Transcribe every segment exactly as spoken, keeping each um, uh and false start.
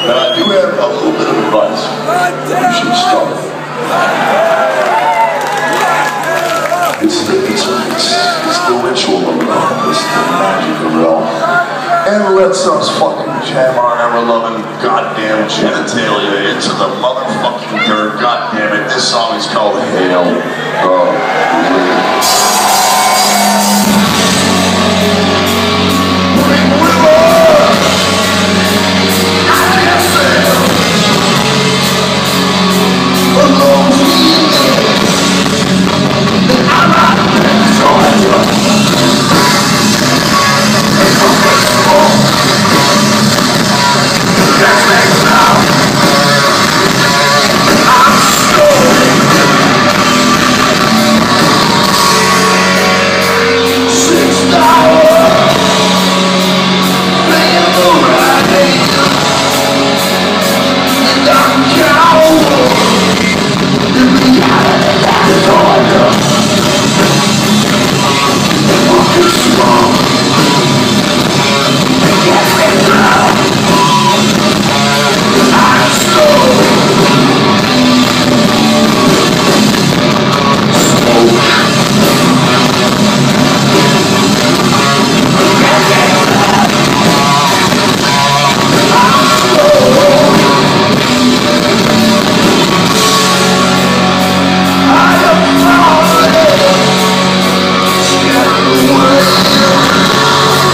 And I do have a little bit of advice. You should stop it. It's the, it's, it's, it's the ritual of it all. It's the magic of it all. And let's us fucking jam our ever-loving goddamn genitalia into the motherfucking dirt. God damn it. This song is called Hail. Uh,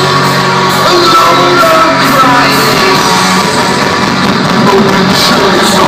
Choice.